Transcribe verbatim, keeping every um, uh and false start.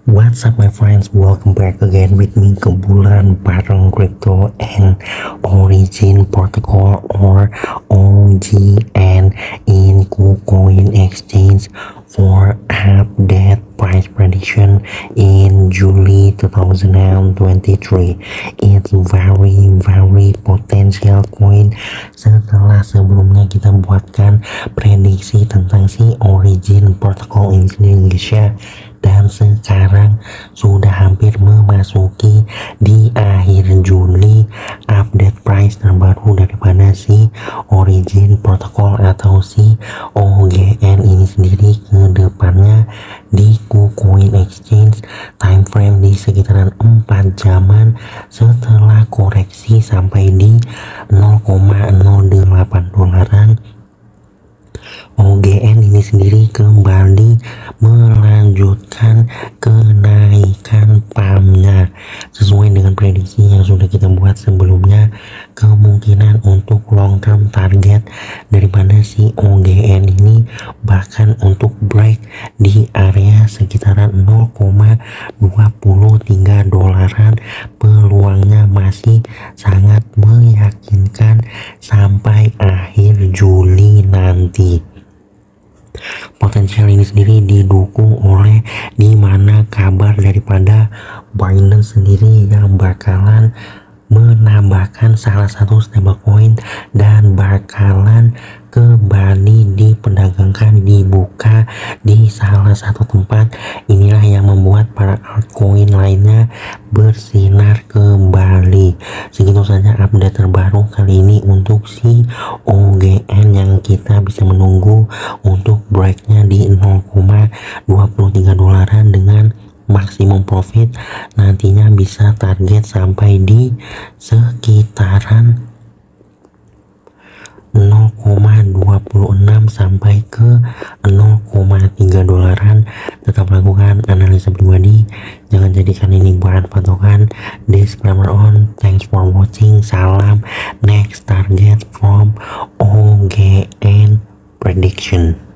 What's up my friends, welcome back again with me Kebulan bareng Crypto and Origin Protocol or O G N in KuCoin Exchange for update price prediction in July two thousand twenty-three. It's very very potential coin setelah sebelumnya kita buatkan prediksi tentang si Origin Protocol in Indonesia, dan sekarang sudah hampir memasuki di akhir Juli. Update price terbaru daripada si Origin Protocol atau si O G N ini sendiri ke depannya di KuCoin Exchange time frame di sekitaran empat jaman setelah koreksi sampai di nol koma nol delapan dolaran. O G N ini sendiri kembali melanjutkan kenaikan pamnya sesuai dengan prediksi yang sudah kita buat sebelumnya. Kemungkinan untuk long term target daripada si O G N ini bahkan untuk break di area sekitaran nol koma dua tiga dolaran, peluangnya masih sangat meyakinkan sampai akhir Juli nanti. Potensial ini sendiri didukung oleh dimana kabar daripada Binance sendiri yang bakalan menambahkan salah satu stablecoin dan bakalan kembali diperdagangkan, dibuka di salah satu tempat. Inilah yang membuat para altcoin lainnya bersinar kembali. Segitu saja update terbaru kali ini untuk si O G N yang kita bisa menunggu untuk breaknya di nol koma dua tiga dolaran dengan maksimum profit nantinya bisa target sampai di sekitaran nol koma dua enam sampai ke nol koma tiga dolaran. Tetap lakukan analisa pribadi, jangan jadikan ini bahan patokan. Disclaimer on. Thanks for watching. Salam. Next target from O G N prediction.